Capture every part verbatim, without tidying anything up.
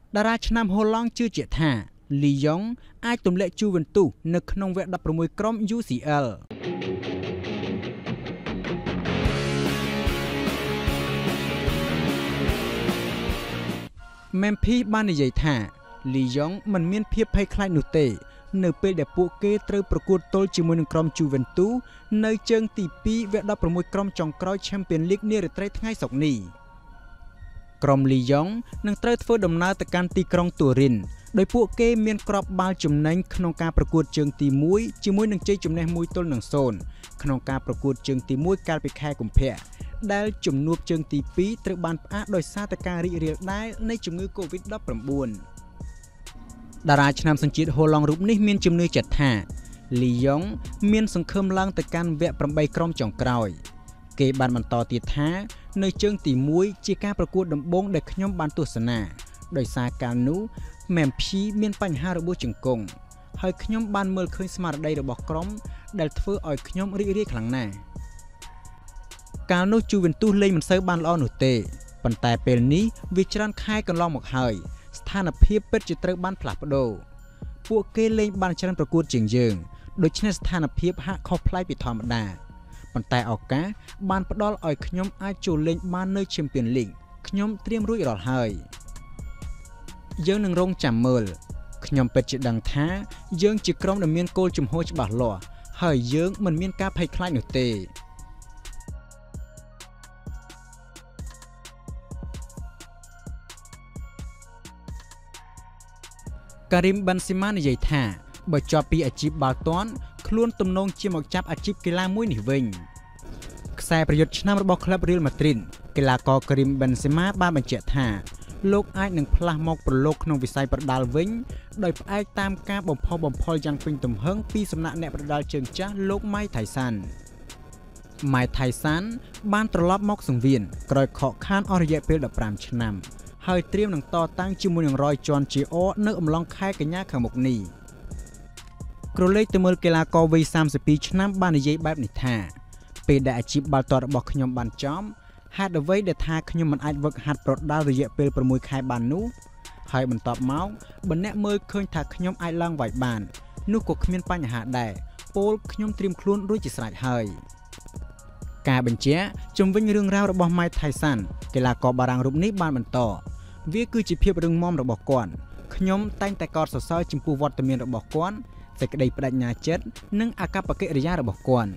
តារាឆ្នាំហូឡង់ជឿជាក់ថាលីយ៉ុងអាចទម្លាក់ជូវិនទូសនៅក្នុងវគ្គដប់ប្រាំមួយក្រុម យូ ស៊ី អែល មេមភីបាននិយាយថាលីយ៉ុងមិនមានភាពភ័យខ្លាចនោះទេនៅពេលដែលពួកគេត្រូវប្រកួតទល់ជាមួយនឹងក្រុមជូវិនទូសនៅជើងទីពីរវគ្គដប់ប្រាំមួយក្រុមចុងក្រោយ Champions League នារាត្រីថ្ងៃសុក្រនេះក្រុមលីយ៉ុងនឹងត្រូវធ្វើដំណើរទៅកាន់ទីក្រុងទូរិនដោយពួកគេមានគ្រាប់បាល់ចំណេញក្នុងការប្រកួតជើងទីមួយជាមួយនឹងជ័យជំនះមួយទល់នឹងសូន្យក្នុងការប្រកួតជើងទីមួយកាលពីខែកុម្ភៈដែលជំនួបជើងទីពីរត្រូវបានផ្អាកដោយសារតែការរីករាលដាលនៃជំងឺ កូវីដ ដប់ប្រាំបួន តារាឆ្នាំសញ្ជាតិហូឡង់រូបនេះមានជំនឿចិត្តថាលីយ៉ុងមានសង្ឃឹមឡើងទៅកាន់វគ្គប្រាំបីក្រុមចុងក្រោយគេបានបន្តទៀតថានៅជើងទីមួយជាការប្រកួតដំបូងដែលខ្ញុំបានទស្សនាដោយសារកាលនោះមេមភីមានបញ្ហារបួសជង្គង់ហើយខ្ញុំបានមើលឃើញស្មារតីរបស់ក្រុមដែលធ្វើឲ្យខ្ញុំរីករាយខ្លាំងណាស់កាលនោះជូវិនទូសលេងមិនសូវបានល្អនោះទេប៉ុន្តែពេលនេះវាច្រើនខែកន្លងមកហើយស្ថានភាពពិតជាត្រូវបានផ្លាស់ប្ដូរពួកគេលេងបានច្រើនប្រកួតជាងយើងដូច្នេះស្ថានភាពហាក់ខុសប្លែកពីធម្មតាប៉ុន្តែឱកាសបានផ្ដល់ឲ្យខ្ញុំអាចចូលលេងបាននៅ Champions League ខ្ញុំត្រៀមរួចរាល់ហើយយើងនឹងរងចាំមើលខ្ញុំពិតជាដឹងថាយើងជាក្រុមដែលមានគោលជំហរច្បាស់លាស់ហើយយើងមិនមានការភ័យខ្លាចនោះទេការីម ប៊ែនសេម៉ានិយាយថាបើចប់ពីអាជីពបាល់ទាត់ខ្លួនទំនងជាមកចាប់អាជីពកីឡាមួយនេះវិញខ្សែប្រយុទ្ធឆ្នាំរបស់ក្លឹបរៀលម៉ាឌ្រីតកីឡាករការីម ប៊ែនសេម៉ាបានបញ្ជាក់ថាលោកអាចនឹងផ្លាស់មកប្រឡូកក្នុងវិស័យប្រដាល់វិញដោយផ្អែកតាមការបំផុសបំផុលយ៉ាងពេញទំហឹងពីសំណាក់អ្នកប្រដាល់ជើងចាស់លោកម៉ៃថៃសានម៉ៃថៃសានបានត្រឡប់មកសង្វៀនក្រោយខកខានអស់រយៈពេលដប់ប្រាំឆ្នាំហើយត្រៀមនឹងតតាំងជាមួយនឹងរយជាន់ជាអនៅអំឡុងខែកញ្ញាខាងមុខនេះក្រឡេកទៅមើលកីឡាករវ័យសាមសិបពីរឆ្នាំបាននិយាយបែបនេះថាពេលដែលអាជីពបាល់ទាត់របស់ខ្ញុំបានចប់ហេតុអ្វីដែលថាខ្ញុំមិនអាចវឹកហាត់ប្រដាល់រយៈពេលប្រាំមួយខែបាននោះហើយបន្ទាប់មកបើអ្នកមើលឃើញថាខ្ញុំអាចឡើងវាយបាននោះក៏គ្មានបញ្ហាដែរពោលខ្ញុំត្រៀមខ្លួនរួចជាស្រេចហើយការបញ្ជាក់ជំវិញរឿងរ៉ាវរបស់ម៉ៃថៃសានកីឡាករបារាំងរូបនេះបានបន្តវាគឺជាភាពរឹងមាំរបស់គាត់ខ្ញុំតែងតែកោតសរសើរចំពោះវត្តមានរបស់គាត់សេចក្តីបដិញ្ញាចិត្តនិងអាកប្បកិរិយារបស់គាត់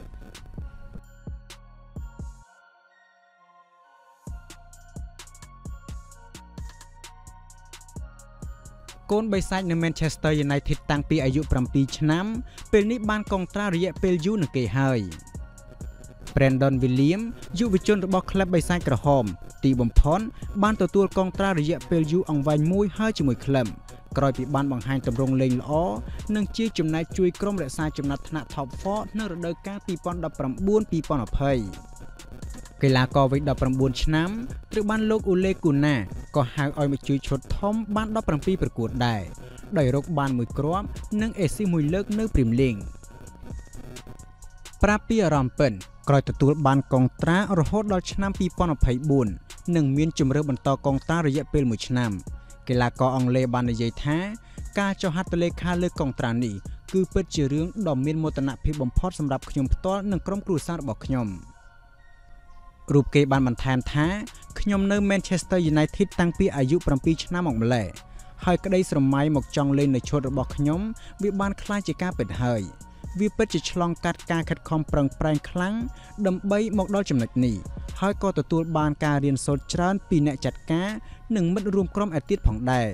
កូនបិសាចនៅ Manchester United តាំងពីអាយុប្រាំពីរឆ្នាំពេលនេះបានកុងត្រារយៈពេលយូរនឹងគេហើយ Brandon William យុវជនរបស់ក្លឹបបិសាចក្រហមទីបំផុតបានទទួលកុងត្រារយៈពេលយូរអង្វែងមួយហើយជាមួយក្លឹបក្រោយពីបានបង្ហាញទម្រង់លេងល្អនិងជាចំណែកជួយក្រុមរក្សាចំណាត់ថ្នាក់ Top ហ្វ័រ នៅរដូវកាលពីរពាន់ដប់ប្រាំបួន ពីរពាន់ยี่สิบកីឡាករវ័យដប់ប្រាំបួនឆ្នាំត្រូវបានលោកអូលេគូណាក៏ហៅឲ្យមកជួយឈុតធំបានដប់ប្រាំពីរប្រកួតដែរដោយរកបានមួយគ្រាប់និងអេស៊ីសមួយលើកនៅព្រីមលីកប្រាប់ពីអារម្មណ៍ពិនក្រោយទទួលបានកុងត្រារហូតដល់ឆ្នាំពីរពាន់ยี่สิบสี่និងមានជម្រើសបន្តកុងត្រារយៈពេលមួយឆ្នាំកីឡាករអង់គ្លេសបាននិយាយថាការចុះហត្ថលេខាលើកុងត្រានេះគឺពិតជារឿងដ៏មានមោទនភាពបំផុតសម្រាប់ខ្ញុំផ្ទាល់និងក្រុមគ្រួសាររបស់ខ្ញុំរូបគេបានបន្ថែមថាខ្ញុំនៅ Manchester United តាំងពីអាយុប្រាំពីរឆ្នាំមកម្ល៉េះហើយក្តីស្រមៃមកចង់លេងនៅឈុតរបស់ខ្ញុំវាបានខ្លាចជាការពិតហើយវាពិតជាឆ្លងកាត់ការខិតខំប្រឹងប្រែងខ្លាំងដើម្បីមកដល់ចំណុចនេះហើយក៏ទទួលបានការរៀនសូត្រច្រើនពីអ្នកចាត់ការនិងមិត្តរួមក្រុមឯទៀតផងដែរ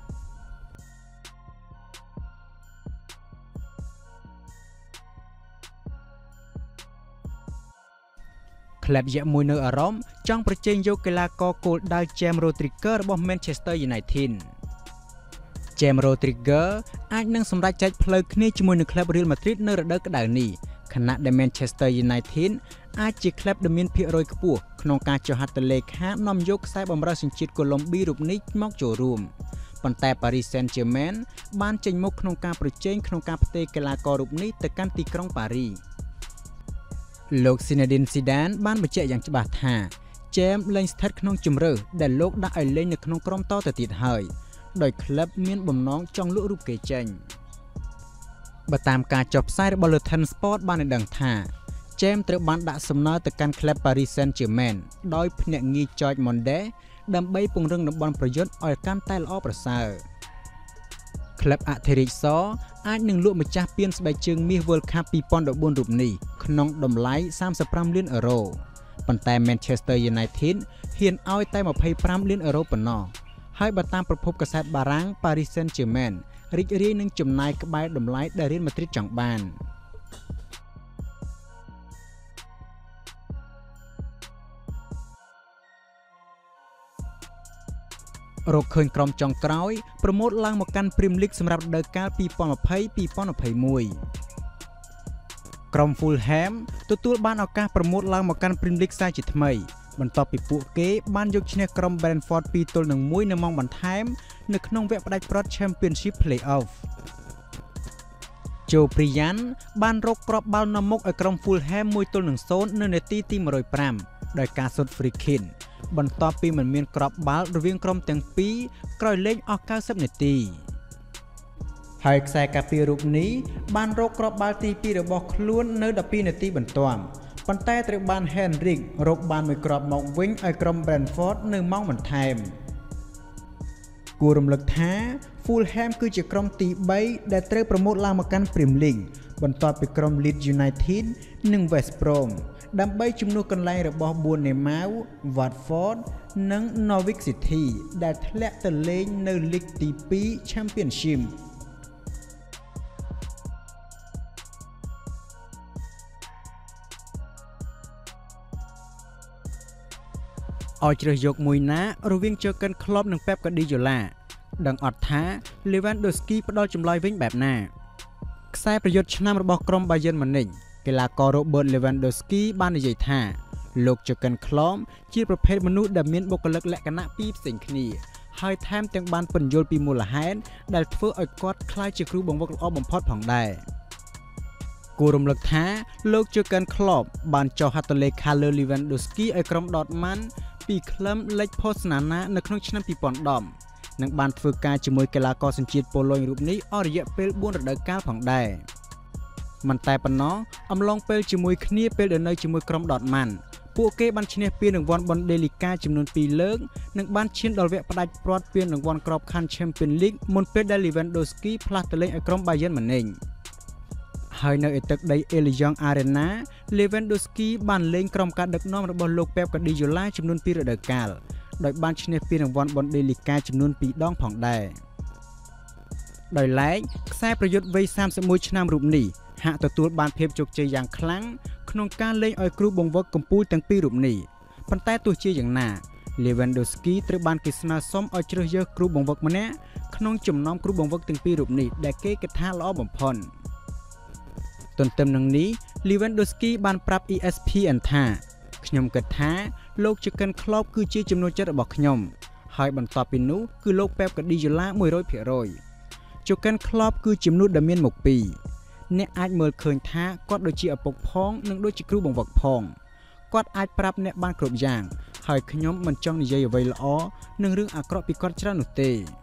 ក្លឹបយក្សមួយនៅអឺរ៉ុបចង់ប្រជែងយកកីឡាករគោលដៅ James Rodriguez របស់ Manchester United James Rodriguez អាចនឹងសម្រេចចែកផ្លូវគ្នាជាមួយនឹងក្លឹប Real Madrid នៅរដូវក្តៅនេះខណៈដែល Manchester United អាចជាក្លឹបដែលមានភាគរយខ្ពស់ក្នុងការចុះហត្ថលេខានាំយកខ្សែបម្រើសញ្ជាតិកូឡុំប៊ីរូបនេះមកចូលរួមប៉ុន្តែ Paris Saint-Germain បានចេញមុខក្នុងការប្រជែងក្នុងការផ្ទេរកីឡាកររូបនេះទៅកាន់ទីក្រុងប៉ារីសលោក Zinedine Zidane បានបញ្ជាក់យ៉ាងច្បាស់ថា James លែងស្ថិតក្នុងជម្រើសដែលលោកដាក់ឲ្យលេងនៅក្នុងក្រុមតទៅទៀតហើយដោយក្លឹបមានបំណងចង់លក់រូបគេចេញបើតាមការចុះផ្សាយរបស់ Le Temps Sport បានដឹងថា James ត្រូវបានដាក់សំណើទៅកាន់ក្លឹប Paris Saint-Germain ដោយភ្នាក់ងារ George Mendes ដើម្បីពង្រឹងតំបន់ប្រយុទ្ធឲ្យកាន់តែល្អប្រសើរក្លឹបអធិរាជសអាចនឹងលក់ម្ចាស់ពានស្បែកជើងមាស World Cup ពីរពាន់ដប់បួនរូបនេះក្នុងតម្លៃសាមសិបប្រាំលានអឺរ៉ូប៉ុន្តែ Manchester United ហ៊ានឲ្យតែម្ភៃប្រាំលានអឺរ៉ូប៉ុណ្ណោះហើយបើតាមប្រភពកាសែតបារាំង Paris Saint-Germain រីករាយនឹងចំណាយក្បែរតម្លៃដែល Real Madrid ចង់បានរកឃើញក្រុមចុងក្រោយប្រម៉ូទឡើងមកកាន់ Premier League សម្រាប់រដូវកាល ពីរពាន់ម្ភៃ ពីរពាន់ម្ភៃមួយ ក្រុម Fulham ទទួលបានឱកាសប្រម៉ូទឡើងមកកាន់ Premier League សាជាថ្មីបន្ទាប់ពីពួកគេបានយកឈ្នះក្រុម Brentford ពីរទល់នឹងមួយនៅម៉ោងបន្ថែមនៅក្នុងវគ្គផ្ដាច់ព្រ័ត្រ Championship Play-off Joe Bryan បានរកគ្រាប់បាល់នាំមុខឲ្យក្រុម Fulham មួយទល់នឹងศูนย์នៅនាទីទីមួយរយប្រាំដោយការស៊ុត free kick បន្ទាប់ពីមិនមានគ្រាប់បាល់រវាងក្រុមទាំងពីរក្រោយលេងអស់កៅសិបនាទីហើយខ្សែការពាររូបនេះបានរកគ្រាប់បាល់ទីពីររបស់ខ្លួននៅដប់ពីរនាទីបន្ទាប់ប៉ុន្តែត្រូវបាន Henrik រកបានមួយគ្រាប់មកវិញឲ្យក្រុម Brentford នៅម៉ោងបន្ថែមគួររំលឹកថា Fulham គឺជាក្រុមទីបីដែលត្រូវប្រម៉ូទឡើងមកកាន់ Premier League បន្ទាប់ពីក្រុម Leeds United និង West Brom ដើម្បីជំនួសកន្លែងរបស់ Bournemouth, Watford និង Norwich City ដែលធ្លាក់ទៅលេងនៅលីកទីពីរ Championshipឲ្យជ្រើសយកមួយណារវាង Jurgen Klopp និង Pep Guardiola ដឹងអត់ថា Lewandowski ផ្ដល់ចម្លើយវិញបែបណាខ្សែប្រយុទ្ធឆ្នាំរបស់ក្រុម Bayern Munich កីឡាករ Robert Lewandowski បាននិយាយថាលោក Jurgen Klopp ជាប្រភេទមនុស្សដែលមានបុគ្គលិកលក្ខណៈពីរផ្សេងគ្នាហើយថែមទាំងបានពន្យល់ពីមូលហេតុដែលធ្វើឲ្យគាត់ក្លាយជាគ្រូបង្វឹកល្អបំផុតផងដែរគួររំលឹកថាលោក Jurgen Klopp បានចុះហត្ថលេខាលើ Lewandowski ឲ្យក្រុម Dortmund ពីក្លឹបលេខផូស្នាណានៅក្នុងឆ្នាំពីរពាន់ដប់និងបានធ្វើការជាមួយកីឡាករសញ្ជាតិប៉ូឡូញរូបនេះអស់រយៈពេលបួនរដូវកាលផងដែរមិនតែប៉ុណ្ណោះអំឡុងពេលជាមួយគ្នាពេលដែលនៅជាមួយក្រុម Dortmund ពួកគេបានឈ្នះពានរង្វាន់ Bundesliga ចំនួនពីរលើកនិងបានឈានដល់វគ្គផ្ដាច់ព្រ័ត្រពានរង្វាន់ក្របខ័ណ្ឌ Champions League មុនពេលដែល Lewandowski ផ្លាស់ទៅលេងឲ្យក្រុម Bayern Munich ហើយនៅឯទឹកដី Allianz Arena Lewandowski បានលេងក្រុមការដឹកនាំរបស់លោក Pep Guardiola ចំនួនពីររដូវកាលដោយបានឈ្នះពានរង្វាន់ Bundesliga ចំនួនពីរដងផងដែរដោយឡែកខ្សែប្រយុទ្ធវ័យសាមសិបមួយឆ្នាំរូបនេះហាក់ទទួលបានភាពជោគជ័យយ៉ាងខ្លាំងក្នុងការលេងឲ្យគ្រូបង្វឹកកំពូលទាំងពីររូបនេះប៉ុន្តែទោះជាយ៉ាងណា Lewandowski ត្រូវបានគេស្នើសុំឲ្យជ្រើសរើសគ្រូបង្វឹកម្នាក់ក្នុងចំណោមគ្រូបង្វឹកទាំងពីររូបនេះដែលគេគិតថាល្អបំផុតទន្ទឹមនឹងនេះ Lewandowski បានប្រាប់ E S P N ថាខ្ញុំគិតថាលោក Jurgen Klopp គឺជាចំណូលចិត្តរបស់ខ្ញុំហើយបន្ទាប់ពីនោះគឺលោក Pep Guardiola មួយរយភាគរយ Jurgen Klopp គឺជាមនុស្សដែលមានមុខពីរអ្នកអាចមើលឃើញថាគាត់ដូចជាឪពុកផងនិងដូចជាគ្រូបង្វឹកផងគាត់អាចប្រាប់អ្នកបានគ្រប់យ៉ាងហើយខ្ញុំមិនចង់និយាយអ្វីល្អនិងរឿងអាក្រក់ពីគាត់ច្រើននោះទេ